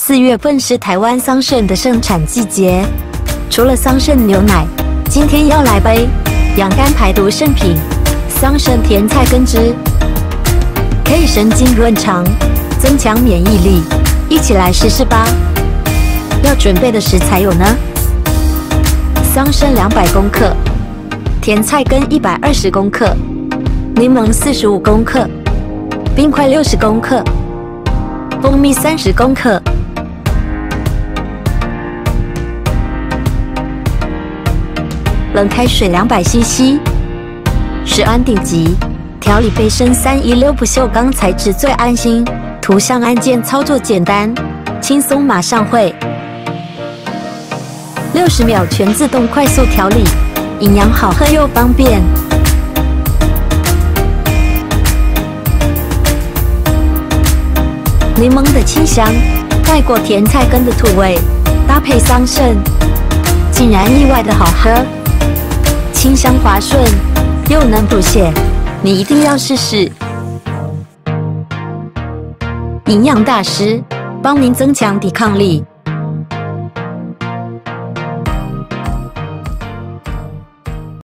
4月份是台湾桑葚的盛产季节，除了桑葚牛奶，今天要来杯养肝排毒圣品——桑葚甜菜根汁，可以生津润肠，增强免疫力。一起来试试吧！要准备的食材有呢：桑葚200公克，甜菜根120公克，柠檬45公克，冰块60公克，蜂蜜30公克。冷开水200 CC， 食安顶级，调理倍升316不锈钢材质最安心，图像按键操作简单，轻松马上会。60秒全自动快速调理，营养好喝又方便。柠檬的清香盖过甜菜根的土味，搭配桑葚，竟然意外的好喝。清香滑顺，又能补血，你一定要试试。营养大师帮您增强抵抗力。